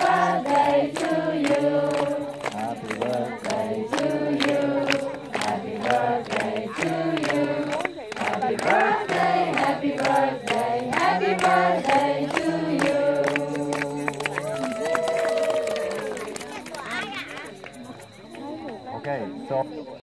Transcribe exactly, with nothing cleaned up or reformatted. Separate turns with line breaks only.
birthday to you. Happy birthday to you. Happy birthday to you. Happy birthday, happy birthday, happy birthday to you.
Okay, so